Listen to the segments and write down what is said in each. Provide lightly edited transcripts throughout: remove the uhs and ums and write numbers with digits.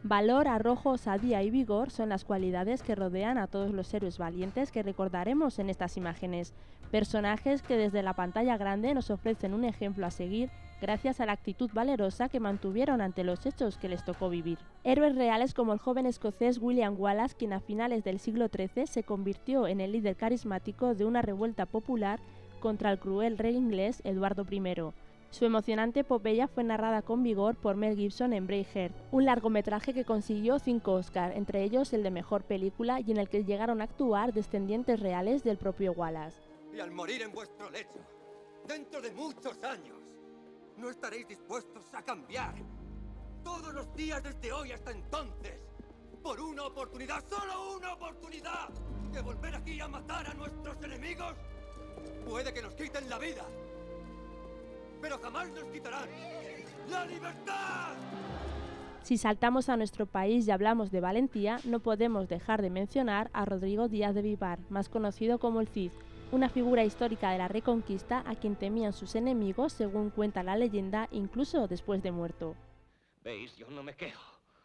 Valor, arrojo, osadía y vigor son las cualidades que rodean a todos los héroes valientes que recordaremos en estas imágenes. Personajes que desde la pantalla grande nos ofrecen un ejemplo a seguir gracias a la actitud valerosa que mantuvieron ante los hechos que les tocó vivir. Héroes reales como el joven escocés William Wallace, quien a finales del siglo XIII se convirtió en el líder carismático de una revuelta popular contra el cruel rey inglés Eduardo I. Su emocionante epopeya fue narrada con vigor por Mel Gibson en Braveheart, un largometraje que consiguió 5 Oscar, entre ellos el de Mejor Película, y en el que llegaron a actuar descendientes reales del propio Wallace. Y al morir en vuestro lecho, dentro de muchos años, no estaréis dispuestos a cambiar todos los días desde hoy hasta entonces por una oportunidad, solo una oportunidad, de volver aquí a matar a nuestros enemigos. Puede que nos quiten la vida, pero jamás nos quitarán la libertad. Si saltamos a nuestro país y hablamos de valentía, no podemos dejar de mencionar a Rodrigo Díaz de Vivar, más conocido como el Cid, una figura histórica de la Reconquista a quien temían sus enemigos, según cuenta la leyenda, incluso después de muerto. ¿Veis? Yo no me quejo.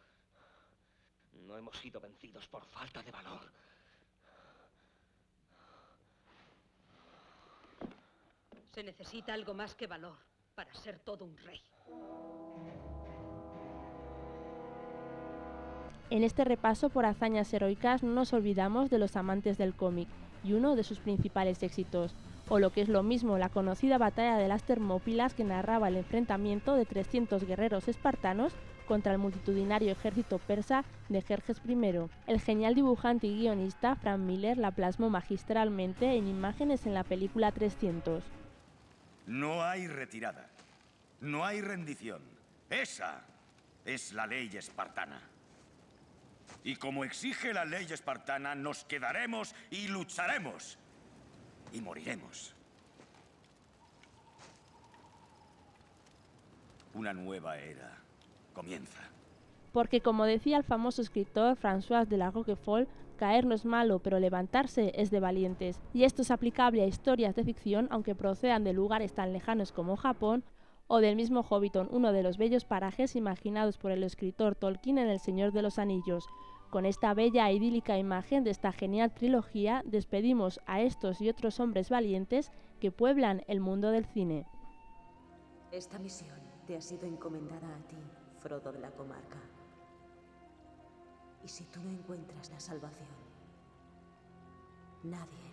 No hemos sido vencidos por falta de valor. Se necesita algo más que valor para ser todo un rey. En este repaso por hazañas heroicas no nos olvidamos de los amantes del cómic y uno de sus principales éxitos, o lo que es lo mismo, la conocida batalla de las Termópilas, que narraba el enfrentamiento de 300 guerreros espartanos contra el multitudinario ejército persa de Jerjes I. El genial dibujante y guionista Frank Miller la plasmó magistralmente en imágenes en la película 300. No hay retirada, no hay rendición. Esa es la ley espartana. Y como exige la ley espartana, nos quedaremos y lucharemos. Y moriremos. Una nueva era comienza. Porque, como decía el famoso escritor François de la Roquefort, caer no es malo, pero levantarse es de valientes. Y esto es aplicable a historias de ficción, aunque procedan de lugares tan lejanos como Japón, o del mismo Hobbiton, uno de los bellos parajes imaginados por el escritor Tolkien en El Señor de los Anillos. Con esta bella e idílica imagen de esta genial trilogía, despedimos a estos y otros hombres valientes que pueblan el mundo del cine. Esta misión te ha sido encomendada a ti, Frodo de la Comarca. Y si tú no encuentras la salvación, nadie